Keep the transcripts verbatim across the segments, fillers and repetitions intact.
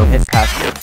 also hit pasture.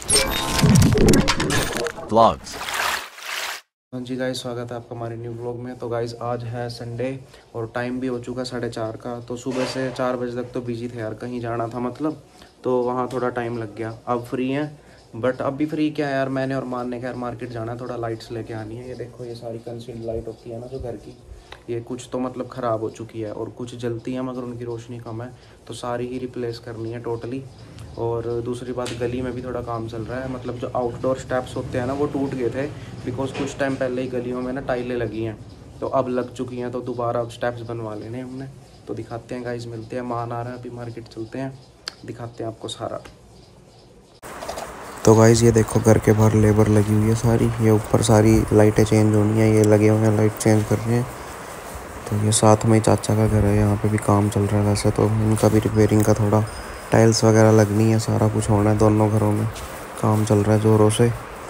Vlogs. हाँ जी guys, स्वागत है आपका हमारे न्यू व्लॉग में। तो गाइस आज है संडे और टाइम भी हो चुका साढ़े चार का। तो सुबह से चार बजे तक तो बिजी थे यार, कहीं जाना था मतलब, तो वहाँ थोड़ा टाइम लग गया। अब फ्री हैं, बट अब भी फ्री क्या है यार, मैंने और मान ने क्या यार मार्केट जाना है, थोड़ा लाइट्स लेके आनी है। ये देखो, ये सारी कंसील्ड लाइट होती है ना जो घर की, ये कुछ तो मतलब ख़राब हो चुकी है और कुछ जलती है मगर उनकी रोशनी कम है, तो सारी ही रिप्लेस करनी है टोटली। और दूसरी बात, गली में भी थोड़ा काम चल रहा है, मतलब जो आउटडोर स्टेप्स होते हैं ना वो टूट गए थे, बिकॉज कुछ टाइम पहले ही गलियों में ना टाइलें लगी हैं, तो अब लग चुकी हैं, तो दोबारा अब स्टेप्स बनवा लेने हमने। तो दिखाते हैं गाइस, मिलते हैं, मान आ रहा है, अभी मार्केट चलते हैं, दिखाते हैं आपको सारा। तो गाइस ये देखो, घर के बाहर लेबर लगी हुई है सारी, ये ऊपर सारी लाइटें चेंज होनी है, ये लगे हुए हैं लाइट चेंज कर रहे हैं। तो ये साथ में ही चाचा का घर है, यहाँ पे भी काम चल रहा है वैसे तो, इनका भी रिपेयरिंग का थोड़ा टाइल्स वगैरह लगनी है, सारा कुछ होना है, दोनों घरों में काम चल रहा है ज़ोरों से।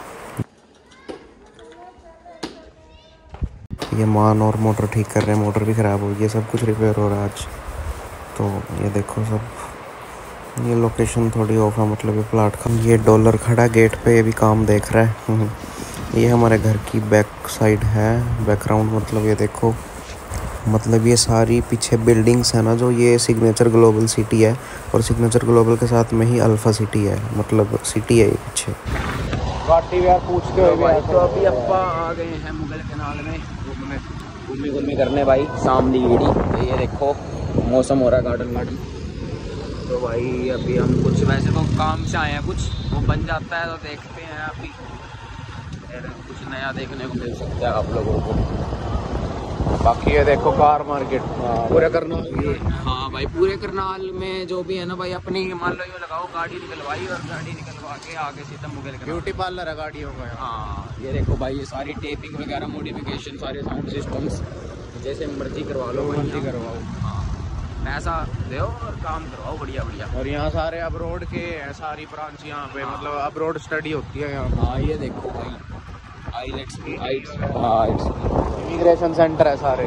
ये मान और मोटर ठीक कर रहे हैं, मोटर भी ख़राब हो गई है, सब कुछ रिपेयर हो रहा है आज। तो ये देखो सब, ये लोकेशन थोड़ी ऑफ है, मतलब ये प्लाट का। ये डॉलर खड़ा गेट पे, ये भी काम देख रहा है। ये हमारे घर की बैक साइड है, बैकग्राउंड मतलब ये देखो, मतलब ये सारी पीछे बिल्डिंग्स है ना जो, ये सिग्नेचर ग्लोबल सिटी है, और सिग्नेचर ग्लोबल के साथ में ही अल्फा सिटी है, मतलब सिटी है ये पीछे। गाड़ी यार पूछते हो भाई। तो अभी अप्पा आ गए हैं मुगल कैनाल में घूमने घूमी घूमी करने भाई, शाम दी गीड़ी। तो ये देखो मौसम हो रहा है गार्डन गार्डन। तो भाई अभी हम कुछ वैसे तो काम से आए हैं, कुछ वो बन जाता है तो देखते हैं। अभी कुछ नया देखने को मिल सकता है आप लोगों को। बाकी ये देखो कार मार्केट पूरे करनाल। हाँ भाई, पूरे करनाल में जो भी है ना भाई, अपनी मान लो ये लगाओ, गाड़ी निकलवाई और गाड़ी निकलवा के आगे सीधा मुगल ब्यूटी पार्लर है गाड़ियों का। हाँ ये देखो भाई, ये सारी टेपिंग वगैरह, मॉडिफिकेशन, सारे साउंड सिस्टम्स जैसे मर्जी करवा लो, मर्जी करवाओ। हाँ, पैसा दो और काम करवाओ, बढ़िया बढ़िया। और यहाँ सारे अब्रोड के सारी ब्रांच यहाँ पे, मतलब अब्रोड स्टडी होती है यहाँ। हाँ ये देखो भाई, आईलेट्स आइट्स हाँ इमिग्रेशन सेंटर है सारे।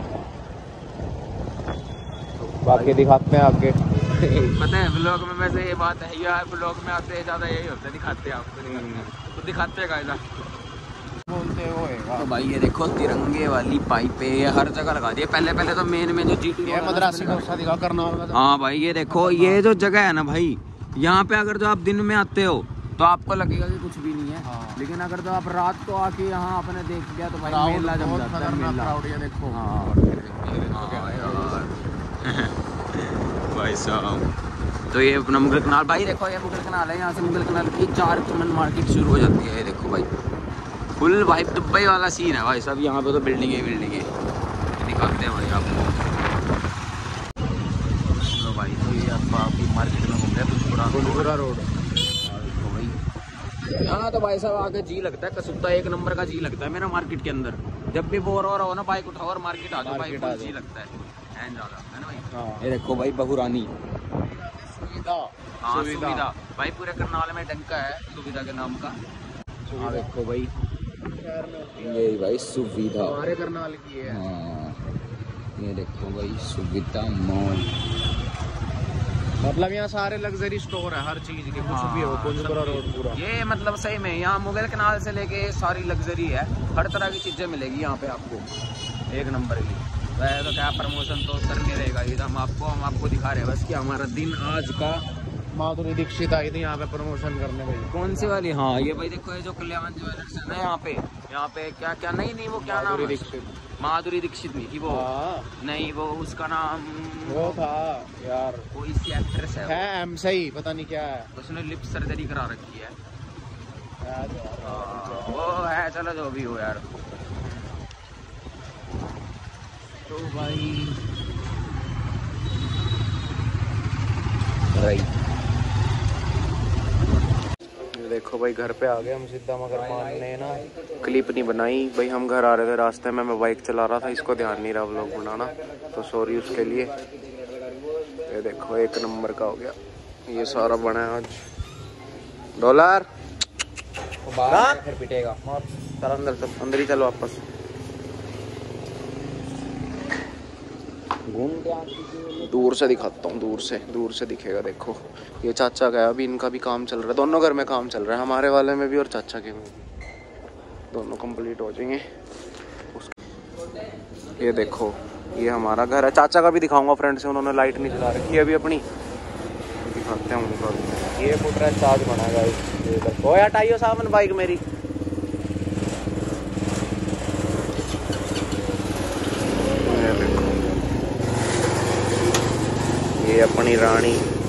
बाकी दिखाते हैं आगे। पता है ब्लॉग में वैसे ये बात है यार, ब्लॉग में आते ज़्यादा यही होता है, दिखाते हैं आपको, तो दिखाते हैं कायदा बोलते हो। तो भाई ये देखो, तिरंगे वाली पाइपें ये हर जगह लगा दी है। पहले पहले तो मेन में जो जी टी मद्रासी का दिखा करनाल में। हाँ भाई ये देखो, ये जो जगह है ना भाई, यहाँ पे अगर जो आप दिन में आते हो तो आपको लगेगा कि कुछ भी नहीं है। हाँ। लेकिन अगर जो आप रात को आके यहाँ आपने देख लिया तो भाई मेला जम जाता है, मेला। ये देखो। हाँ भाई साहब, तो ये अपना मुगल कैनाल भाई देखो, ये मुगल कैनाल है, यहाँ से मुगल कैनाल की चार चमन मार्केट शुरू हो जाती है। ये देखो भाई, फुल भाई दुबई वाला सीन है भाई सब, यहाँ पे तो बिल्डिंग है बिल्डिंग है, दिखाते हैं भाई आपको। तो भाई तो ये आप अभी मार्केट में घूम रहे हैं, बुलपुरा रोड। यहाँ तो भाई साहब आगे जी लगता है, कसुत्ता एक नंबर का जी लगता है मेरा मार्केट के अंदर। जब भी बोर हो रहा हो ना, बाइक उठाओ और मार्केट आ जाओ भाई, जी लगता है, एंड ज्यादा है ना भाई। हाँ। ये देखो भाई, बहुरानी सुविधा। हाँ सुविधा भाई, पूरे करनाल में डंका है सुविधा के नाम का। हाँ देखो भाई, ये भाई सुविधा हमारे करनाल की है। हाँ ये देखो भाई, सुविधा मॉल, मतलब यहाँ सारे लग्जरी स्टोर है हर चीज के, कुछ भी हो, कुंजपुरा रोड पूरा। ये मतलब सही में यहाँ मुगल कैनाल से लेके सारी लग्जरी है, हर तरह की चीजें मिलेगी यहाँ पे आपको, एक नंबर की। वैसे तो क्या प्रमोशन तो करने रहेगा ये, हम आपको हम आपको दिखा रहे हैं बस कि हमारा दिन आज का। माधुरी दीक्षित आई थी यहाँ पे प्रमोशन करने भाई। कौन सी वाली? हाँ ये भाई देखो, ये जो कल्याण ज्वेलर्स है ना यहाँ पे, यहाँ पे क्या क्या नहीं नहीं वो क्या नाम है, माधुरी दीक्षित नहीं थी वो। नहीं वो उसका नाम वो था यार, कोई सी एक्ट्रेस है, है एम सही पता नहीं क्या है, उसने लिप सर्जरी करा रखी है। वो है, चलो जो भी हो यार। तो भाई राइट, देखो भाई, घर पे आ गए हम सीधा, मगर मान ने ना क्लिप नहीं बनाई भाई। हम घर आ रहे थे, रास्ते में मैं बाइक चला रहा था, इसको ध्यान नहीं रहा व्लॉग बनाना, तो सॉरी उसके लिए। ये देखो एक नंबर का हो गया, ये सारा बना है आज। डॉलर फिर पिटेगा सर, अंदर सब अंदर ही चलो वापस। घूम के आती। दूर से दिखाता हूँ, दूर से दूर से दिखेगा। देखो ये चाचा का है, अभी इनका भी काम चल रहा है, दोनों घर में काम चल रहा है, हमारे वाले में भी और चाचा के में भी, दोनों कंप्लीट हो जाएंगे। ये देखो ये हमारा घर है, चाचा का भी दिखाऊंगा फ्रेंड से, उन्होंने लाइट नहीं चला रखी है अभी अपनी, दिखाते हैं उनको। ये फुटरा चार्ज बना गाइस। ओ हटाइयो सामन बाइक मेरी। ये देखो ये अपनी रानी,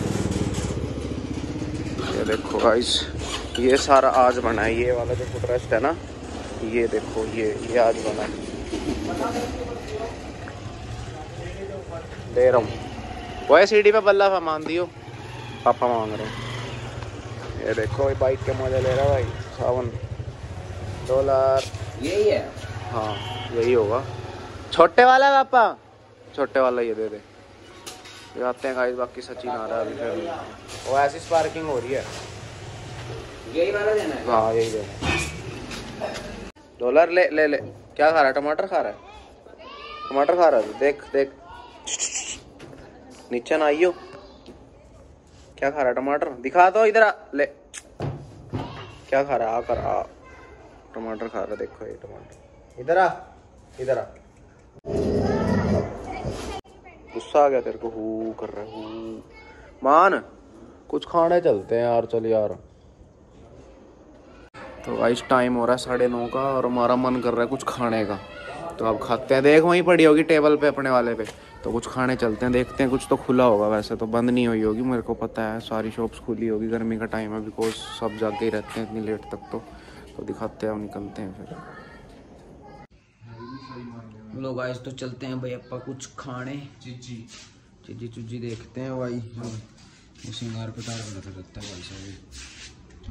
ये देखो गाइस ये सारा आज बना है। ये वाला जो फुटरेस्ट है ना, ये देखो ये ये आज बना है, दे रहा हूँ। वो सीढ़ी पे बल्ला मान दियो, पापा मांग रहे हैं। ये देखो ये बाइक के मजा ले रहा है भाई सावन। डॉलर यही है, हाँ यही होगा। छोटे वाला है पापा, छोटे वाला ये दे दे। ये आते हैं गाइस, बाकी सचिन आ रहा है अभी फिर। वो ऐसी स्पार्किंग हो रही है, यही वाला देना है। हाँ यही देना। डॉलर ले ले ले। क्या खा रहा है? टमाटर खा रहा है, टमाटर खा रहा है। देख देख नीचे ना आइयो। क्या खा रहा है? टमाटर दिखा दो इधर आ, ले। क्या खा रहा है? आ कर आ, टमाटर खा रहा है। देखो ये टमाटर, इधर आ इधर आ। गुस्सा आ गया तेरे को? हू कर रहा है हू। मान कुछ खाने चलते हैं यार, चल यार। तो गाइस टाइम हो रहा है साढ़े नौ का और हमारा मन कर रहा है कुछ खाने का, तो अब खाते हैं। देख वहीं पड़ी होगी टेबल पे अपने वाले पे, तो कुछ खाने चलते हैं, देखते हैं। कुछ तो खुला होगा, वैसे तो बंद नहीं हुई होगी, मेरे को पता है सारी शॉप्स खुली होगी। गर्मी का टाइम है, बिकॉज सब जाके ही रहते हैं इतनी लेट तक। तो तो दिखाते हैं, हम निकलते हैं फिर। लो गाइस तो चलते हैं भाई अपा कुछ खाने। चिज्जी चिज्जी चुज्जी देखते हैं भाई। वो सिंगार पटार करता रहता है भाई साहब।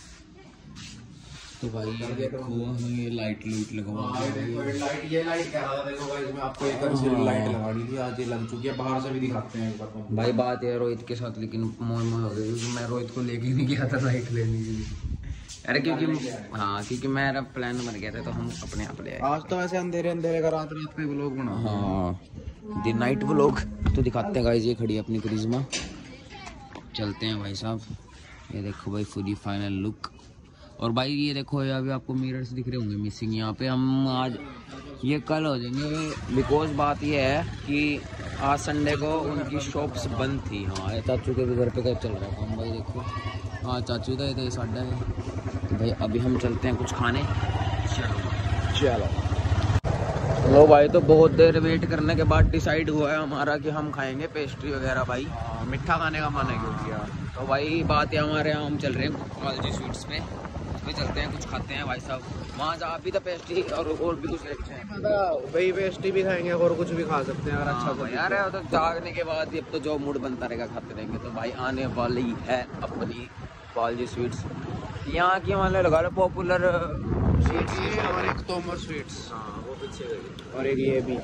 तो भाई ये देखो हमें ये लाइट लूट लगवा लाइट, ये लाइट कह रहा था। देखो गाइस मैं आपको एक अच्छी लाइट लगानी थी, आज ये लग चुकी है। बाहर से भी दिखाते हैं एक बार भाई। बात है रोहित के साथ, लेकिन मोह मोह हो गई क्योंकि मैं रोहित को लेके नहीं गया था लाइट लेने के लिए। अरे क्योंकि हाँ क्योंकि मेरा प्लान बन गया था, तो हम अपने आप ले आए। आज तो वैसे अंधेरे अंधेरे का रात रात पे व्लॉग बना। हाँ दिन नाइट व्लॉग तो दिखाते हैं गाइस। ये खड़ी है अपनी करिश्मा, चलते हैं भाई साहब। ये देखो भाई पूरी फाइनल लुक। और भाई ये देखो ये अभी आपको मिरर्स दिख रहे होंगे मिसिंग यहाँ पे। हम आज ये कल हो जाएंगे, बिकॉज बात ये है कि आज संडे को उनकी शॉप्स बंद थी। हाँ ये चाचू के भी घर पे कब चल रहा था। हम भाई देखो हाँ चाचू था, ये साढ़ा है। तो भाई अभी हम चलते हैं कुछ खाने। चलो चलो लो भाई। तो बहुत देर वेट करने के बाद डिसाइड हुआ है हमारा कि हम खाएंगे पेस्ट्री वगैरह भाई। मीठा खाने का मन है क्योंकि यार। तो भाई बात है हमारे यहाँ हम चल रहे हैं कॉलेज स्वीट्स पे, उसमें चलते हैं कुछ खाते हैं भाई साहब। वहाँ जा भी तो पेस्ट्री और और भी कुछ लेते हैं भाई। पेस्ट्री भी खाएंगे और कुछ भी खा सकते हैं अगर अच्छा हाँ, यार है तो जागने के बाद अब तो जो मूड बनता रहेगा खाते रहेंगे। तो भाई आने वाली है अपनी कॉलेज स्वीट्स, यहाँ की मान लो लगा लो पॉपुलर स्वीट्स। और एक तोमर स्वीट्स, हाँ वो पीछे गई। और एक ये भी।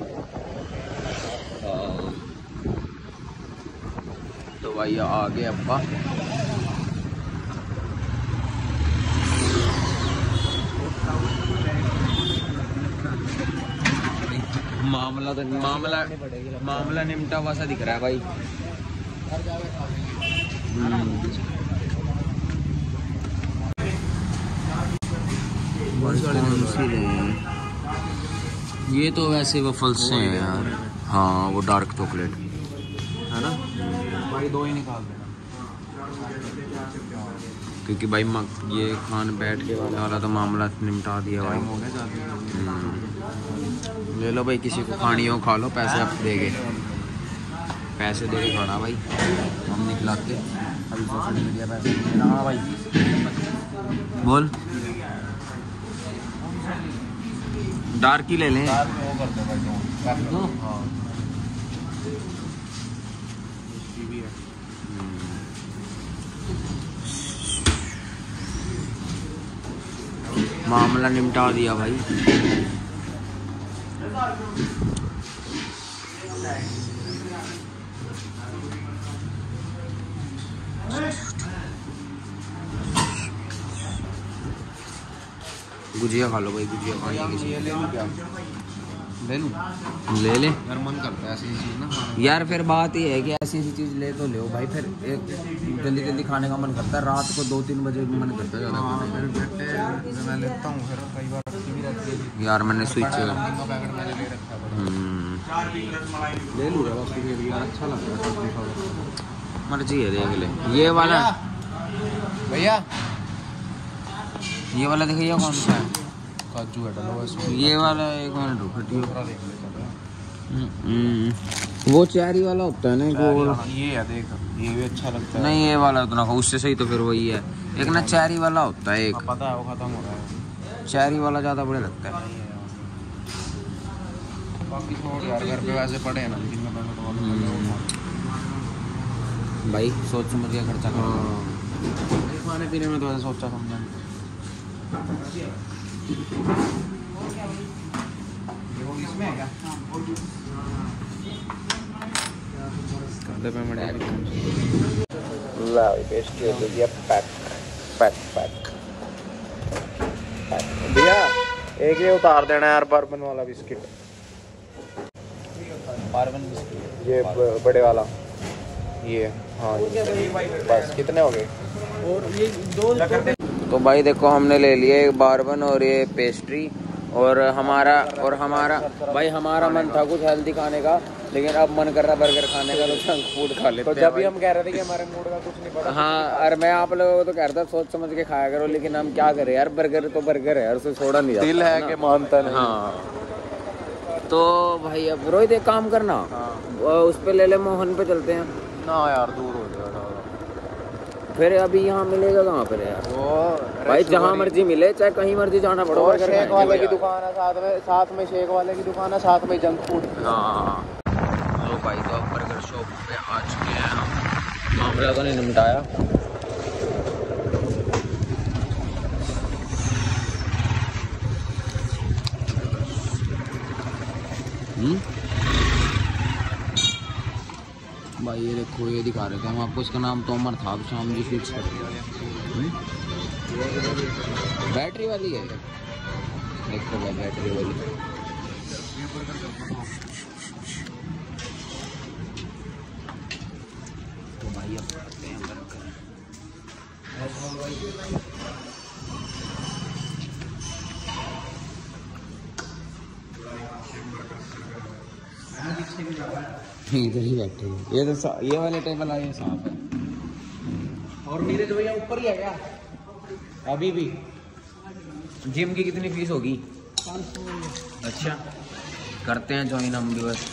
तो भाई आ गए अब्बा। मामला तो मामला मामला निमटा हुआ सा दिख रहा है भाई। ये तो वैसे वफल्स से हैं यार। हाँ वो डार्क चॉकलेट है ना भाई, दो ही निकाल देना क्योंकि भाई ये खान बैठ के वाले वाला तो मामला निपटा दिया भाई। हो गया ज़्यादा। ले लो भाई, किसी को खानी हो खा लो, पैसे आप देंगे, पैसे दे के खाना भाई। हम निकलाते अभी सोशल मीडिया पैसे। हाँ भाई बोल, डार्क ही ले लें। मामला निपटा दिया भाई। गुजिया खा लो भाई, गुजिया खानी है किसी। ये ले लो क्या? ले लूँ? ले ले यार मन करता है ऐसी चीज़ ना खाने यार। फिर बात ये है कि ऐसी ऐसी चीज़ ले तो ले भाई, फिर एक जल्दी जल्दी खाने का मन करता है, रात को दो तीन बजे भी मन करता है ज़्यादा हाँ, खाने फिर बेटे मैं लेता हूँ, फिर कई बार रखी भी रहती है। का। यार मैंने स्विच पैकेट मैंने ले रखा है बड़ा। हम्म, ले लूँगा बस तुझे भी यार, अच्छा लगता है सब्जी खाओ। मर्जी है, देख ले। ये वाला भैया ये वाला देखिए कौन सा है? काजू है डालो बस। ये वाला एक मिनट रुक हटियो। दूसरा देख ले चलो। हम्म, वो चेरी वाला होता है ना एक वो वाला। ये है देख, ये भी अच्छा लगता है। नहीं ये वाला तो ना खाओ, उससे सही तो फिर वही है। एक ना चेरी वाला होता है एक, हाँ, पता है वो खत्म हो रहा है। चेरी वाला ज़्यादा बढ़िया लगता है। बाकी छोड़ यार, घर पे वैसे पड़े हैं ना, लेकिन मैं पैकेट वाला भाई सोच समझ के खर्चा करो। खाने पीने में तो ऐसे सोचा समझा। इसमें है क्या? पे मैं डायरेक्ट ला पेस्ट्री हो गई पैक पैक पैक। भैया एक ये उतार देना यार, बर्बन वाला बिस्किट। बारबन बिस्किट ये ब- बड़े वाला ये। हाँ ये। बस कितने हो गए? और ये दो। तो भाई देखो हमने ले लिए एक बारबन और ये पेस्ट्री, और हमारा और हमारा भाई हमारा मन था कुछ हेल्दी खाने का, लेकिन अब मन कर रहा बर्गर खाने का, तो जंक फूड खा लेते तो हैं जब भी भाई। हम कह रहे थे कि हमारे मूड का कुछ नहीं पता। हाँ, और मैं आप लोगों को तो कह रहा था सोच समझ के खाया करो, लेकिन हम क्या करें यार, बर्गर तो बर्गर है, उसे छोड़ा नहीं जाता। दिल है ना। कि मानता नहीं। हाँ तो भाई अब रोहित एक काम करना, हाँ। वो उस पे ले ले, मोहन पे चलते हैं। ना यार दूर हो जाएगा। फिर अभी यहाँ मिलेगा कहाँ पर यार? वो भाई जहाँ मर्जी मिले, चाहे कहीं मर्जी जाना पड़ो, और बर्गर शेक खाएंगे वाले भाई की यार। दुकान है साथ में, साथ में शेक वाले की दुकान है, साथ में जंक फूड। हाँ तो भाई तो अब बर्गर शॉप पे आ चुके हैं हम, मामला तो नहीं निपटाया। भाई ये देखो, ये दिखा रहे थे हम आपको, इसका नाम तोमर था, अब शाम जी स्विच कर दिया। बैटरी वाली है, देखो भाई बैटरी वाली। तो भाई अब करते हैं बर्गर। इधर ही बैठे हैं, ये तो ये वाले टेबल आए साफ है। और नीरज भैया ऊपर ही है क्या अभी भी? जिम की कितनी फीस होगी? अच्छा करते हैं ज्वाइन हम भी बस।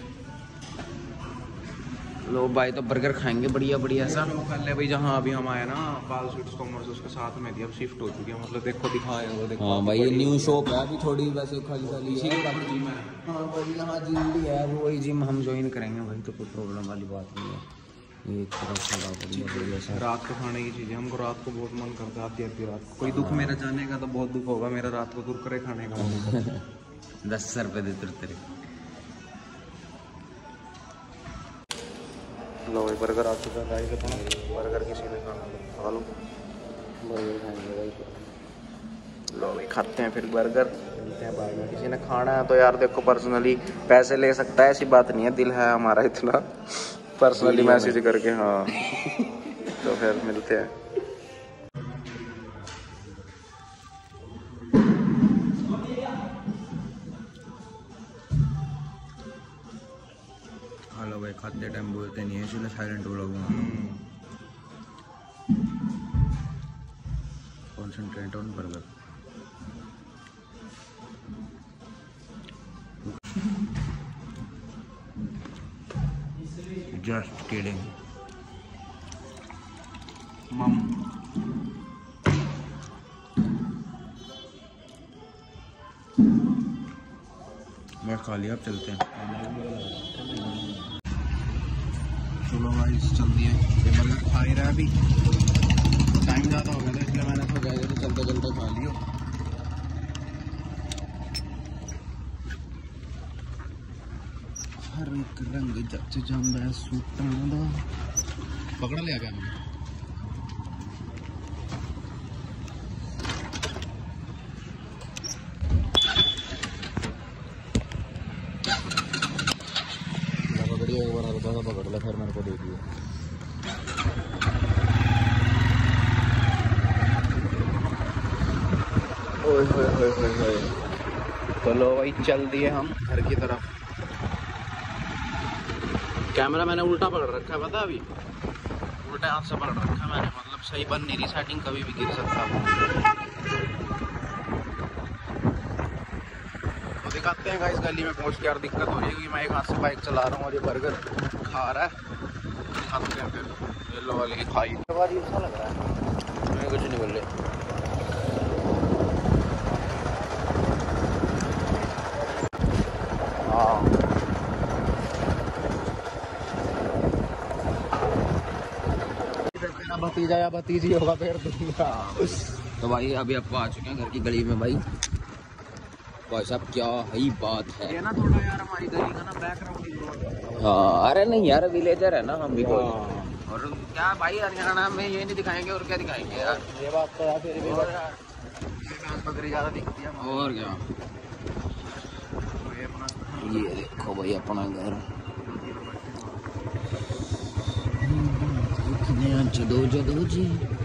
लो भाई तो बर्गर खाएंगे बढ़िया बढ़िया सा। पहले भाई जहाँ अभी हम आए ना, पाल स्वीट्स कॉमर्स, उसके साथ में थी, अब शिफ्ट हो चुकी है, मतलब देखो दिखाए वो देखो। हाँ भाई ये न्यू शॉप है, अभी थोड़ी वैसे खाली खाली इसी है। के पास जिम है। हाँ भाई यहाँ जिम भी है, वो वही जिम हम ज्वाइन करेंगे भाई, तो कोई प्रॉब्लम वाली बात नहीं है। ये एक तरफ खड़ा बढ़िया बढ़िया सा। रात को खाने की चीज़ें, हमको रात को बहुत मन करता है, आती आती रात को। कोई दुख मेरा जाने का तो बहुत दुख होगा, मेरा रात को कुरकुरे खाने का मन होगा। दस रुपये दे तेरे। लो भाई बर्गर आ चुका है गाइस, अपना बर्गर किसी ने खाना तो खा लो। बर्गर खाएंगे भाई। लो भाई खाते हैं फिर बर्गर, मिलते हैं बाद में। किसी ने खाना है तो यार देखो पर्सनली पैसे ले सकता है, ऐसी बात नहीं है, दिल है हमारा इतना, पर्सनली मैसेज करके। हाँ तो फिर मिलते हैं। हेलो भाई, खाते टाइम बोलते नहीं है, इसलिए साइलेंट बोलोगे। Concentrate on burger. Just kidding मम मैं खा लिया, अब चलते हैं। चलो भाई चल दिए, बर्गर खा ही रहा है अभी, टाइम ज़्यादा हो गया था इसलिए मैंने तो गए थे चलते चलते खा लियो। हर एक रंग जच जांदा सूटां दा। पकड़ लिया क्या मैंने? फिर मेरे को दे दिए। ओए होए होए होए होए। चलो भाई चल दिए हम घर की तरफ। कैमरा मैंने उल्टा पकड़ रखा है, पता है अभी उल्टे हाथ से पकड़ रखा है मैंने, मतलब सही बन नहीं रही सेटिंग, कभी भी गिर सकता है। तो दिखाते हैं गाइस गली में पहुंच के यार दिक्कत हो रही है क्योंकि मैं एक हाथ से बाइक चला रहा हूँ और ये बर्गर खा रहा है। दिखाते हैं फिर येलो वाले की खाई अच्छा लग रहा है, मैं कुछ नहीं बोल रहे। भतीजा या भतीजी होगा फिर दूंगा। तो भाई अभी आपको आ चुके हैं घर की गली में भाई। भाई साहब क्या ही बात है। ये ना थोड़ा यार हमारी गली का ना बैकग्राउंड। हाँ अरे नहीं यार विलेजर है ना हम भी कोई। और क्या भाई हरियाणा में ये नहीं दिखाएंगे और क्या दिखाएंगे यार, ये बात तो यार फिर भी यार बकरी ज्यादा दिखती है और क्या। ये देखो भाई अपना घर जदो जदो जी।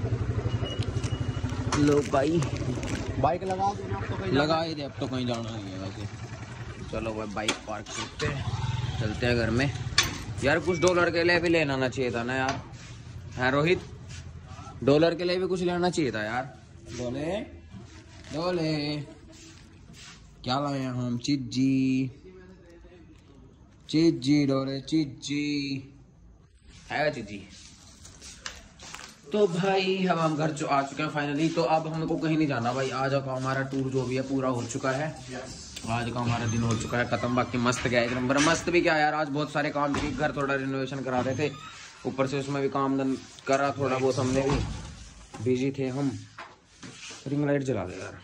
लो भाई बाइक लगा दो अब तो कहीं लगा ही दे, अब तो कहीं जाना नहीं है वैसे। चलो भाई बाइक पार्क करते हैं, चलते हैं घर में। यार कुछ डॉलर के लिए भी लेना ना चाहिए था ना यार, है रोहित? डॉलर के लिए भी कुछ लेना चाहिए था यार। डोले डोले क्या लाए हम? चिज्जी चिज्जी डोले चिज्जी है चिज्जी। तो भाई अब हम घर आ चुके हैं फाइनली। तो अब हमको कहीं नहीं जाना भाई, आज का हमारा टूर जो भी है पूरा हो चुका है। आज का हमारा दिन हो चुका है खत्म। बाकी मस्त गया एक नंबर। मस्त भी क्या यार, आज बहुत सारे काम थे, घर थोड़ा रिनोवेशन करा रहे थे, ऊपर से उसमें भी काम करा थोड़ा बहुत, हमने भी बिजी थे हम। रिंग लाइट जला दे यार।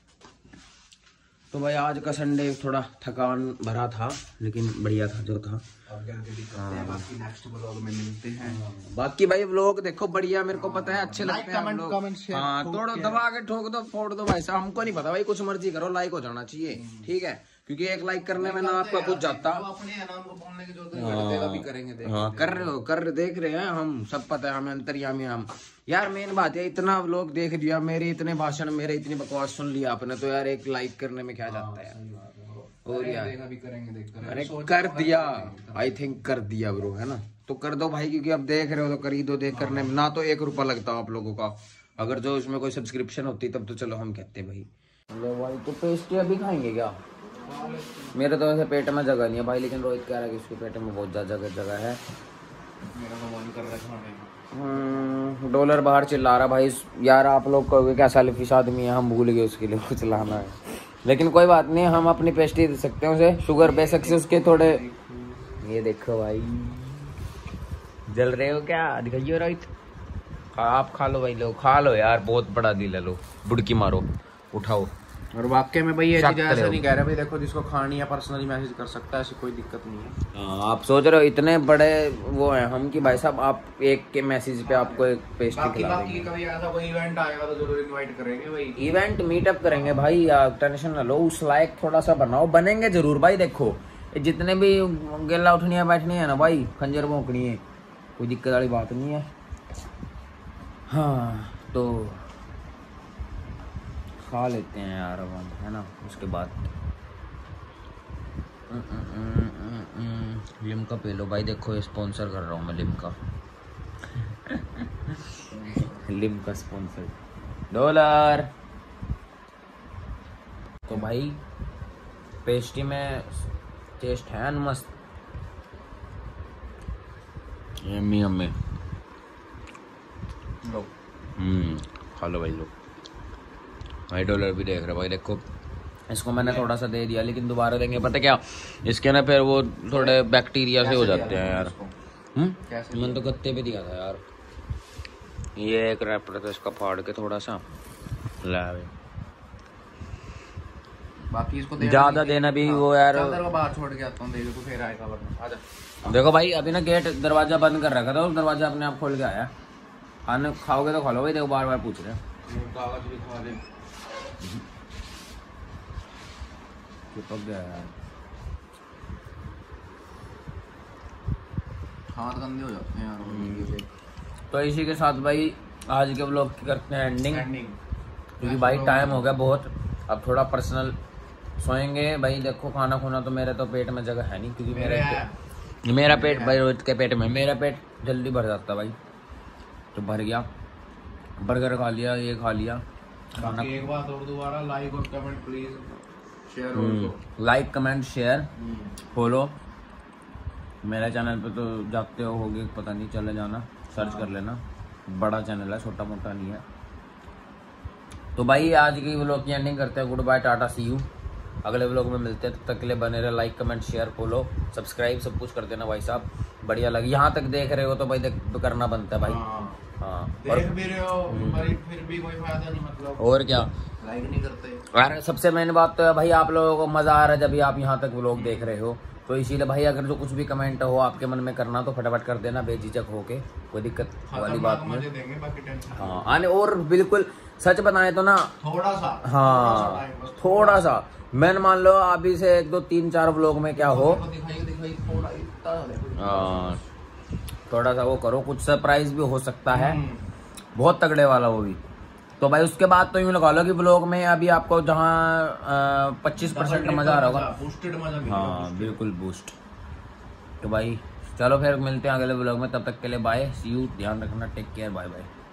तो भाई आज का संडे थोड़ा थकान भरा था लेकिन बढ़िया था जो था। बाकी नेक्स्ट व्लॉग में मिलते हैं। बाकी भाई व्लॉग देखो बढ़िया, मेरे को पता है अच्छे लगते हैं कमेंट कमेंट शेयर हाँ थोड़ा दबा के ठोक दो फोड़ दो भाई साहब, हमको नहीं पता भाई, कुछ मर्जी करो, लाइक हो जाना चाहिए ठीक है, क्योंकि एक लाइक करने में ना आपका कुछ जाता। अपने नाम को बोलने की जरूरत नहीं है, अभी करेंगे देख हाँ कर रहे हो कर देख रहे हैं हम, सब पता है हमें, अंतर्यामी हम। यार मेन बात है इतना लोग देख लिया मेरे इतने भाषण, मेरे इतनी बकवास सुन लिया आपने, तो यार एक लाइक करने में क्या जाता है। और यार अभी करेंगे देख अरे कर दिया, आई थिंक कर दिया ब्रो, है ना? तो कर दो भाई, क्योंकि अब देख रहे हो तो कर ही दो। देख करने में ना तो एक रुपया लगता आप लोगों का, अगर जो इसमें कोई सब्सक्रिप्शन होती तब तो चलो हम कहते भाई। हेलो भाई तो पेस्ट्री अभी खाएंगे क्या? मेरे तो वैसे पेट में जगह नहीं है भाई, लेकिन रोहित कह रहा है कि उसके पेट में बहुत ज्यादा जगह जगह है। मेरा तो मन कर रहा है खाने का। हम्म, डॉलर बाहर चिल्ला रहा भाई यार, आप लोग कहोगे क्या सेल्फिश आदमी है, हम भूल गए उसके लिए कुछ लाना है, लेकिन कोई बात नहीं, हम अपनी पेस्ट्री दे सकते हैं उसे। शुगर बेशक से उसके थोड़े, ये देखो भाई जल रहे हो क्या? दिखाइए रोहित, आप खा लो भाई, लो खा लो यार, बहुत बड़ा दिल है, लो बुड़की मारो उठाओ। और वाकई में भाई ये चीज ऐसा रहे नहीं कह रहे भाई, देखो जिसको खानी है पर्सनली मैसेज कर सकता है, ऐसी कोई दिक्कत नहीं है। हाँ, आप सोच रहे हो इतने बड़े वो हैं हम कि भाई साहब आप एक के मैसेज पे आपको एक पेस्ट्री खिला देंगे। कभी ऐसा कोई इवेंट आएगा तो जरूर इनवाइट करेंगे भाई। इवेंट मीटअप करेंगे भाई, आप टेंशन ना लो, उस लायक थोड़ा सा बनाओ, बनेंगे जरूर भाई। देखो जितने भी गेला उठनी है बैठनी है ना भाई, खंजर भोंकनी है, कोई दिक्कत वाली बात नहीं है। हाँ तो खा लेते हैं यार अब हम, है ना? उसके बाद लिम्का पी लो भाई, देखो स्पॉन्सर कर रहा हूँ मैं लिम्का। Limca sponsor dollar. तो भाई पेस्ट्री में टेस्ट है न मस्त, यम्मी यम्मी। लो हम्म खा लो भाई, लो भाई। डॉलर भी देख रहे भाई, देखो इसको मैंने थोड़ा सा दे दिया, लेकिन दोबारा देंगे, पता क्या इसके ना फिर वो थोड़े बैक्टीरिया से हो जाते हैं यार। हम्म मैंने तो गत्ते पे दिया था यार, ये एक रैपर था, इसका फाड़ के थोड़ा सा ला। बाकी इसको ज्यादा देना भी वो यार, को बाहर छोड़ के आता हूं, देखो तो फिर आएगा वरना। आजा देखो भाई अभी ना गेट दरवाजा बंद कर रखा था, उस दरवाजा अपने आप खोल के आया। खाने खाओगे तो खा लो भाई, देखो बार बार पूछ रहे हैं। कागज भी खा दे, चिपक गया यार। हाथ गंदे हो जाते हैं यार। तो इसी के साथ भाई आज के व्लॉग की करते हैं एंडिंग, एंडिंग क्योंकि भाई टाइम हो गया बहुत। अब थोड़ा पर्सनल सोएंगे भाई। देखो खाना खुना तो मेरे तो पेट में जगह है नहीं, क्योंकि मेरे पे, मेरा पेट भाई रोहित के पेट में, मेरा पेट जल्दी भर जाता भाई। तो भर गया, बर्गर खा लिया, ये खा लिया खाना। एक बात और दोबारा, लाइक और comment please, share also. Like comment share follow. मेरे चैनल पे तो जाते हो होगे, पता नहीं, चले जाना, सर्च कर लेना। बड़ा चैनल है, छोटा मोटा नहीं है। तो भाई आज की व्लॉग की एंडिंग करते हैं। Good bye, tata, see you. अगले व्लॉग में मिलते हैं, तब तक के लिए बने रहे। Like comment share follow subscribe सब कुछ कर देना भाई साहब। बढ़िया लगे, यहाँ तक देख रहे हो तो भाई देख करना बनता है भाई। हाँ, और देख भी रहे हो भाई, फिर भी कोई फायदा नहीं, मतलब और क्या, लाइक नहीं करते। अरे सबसे मेन बात तो है भाई, आप लोगों को मजा आ रहा है जब भी आप यहाँ तक व्लॉग देख रहे हो। तो इसीलिए भाई अगर जो कुछ भी कमेंट हो आपके मन में करना तो फटाफट कर देना बेझिझक होके, कोई दिक्कत वाली बात नहीं। देंगे बाकी टेंशन। हाँ आने, और बिल्कुल सच बताएं तो ना, थोड़ा सा, हाँ थोड़ा सा, मैंने मान लो अभी से एक दो तीन चार व्लॉग में क्या हो, दिखाई दिखाई थोड़ा इतना, हाँ थोड़ा सा वो करो, कुछ सरप्राइज भी हो सकता है, बहुत तगड़े वाला वो भी। तो भाई उसके बाद तो यूँ लगा लो कि ब्लॉग में अभी आपको जहाँ पच्चीस परसेंट का मजा आ रहा होगा, बूस्टेड मजा मिलेगा। हाँ बिल्कुल बूस्ट। तो भाई चलो फिर मिलते हैं अगले ब्लॉग में, तब तक के लिए बाय, सी यू, ध्यान रखना, टेक केयर, बाय बाय।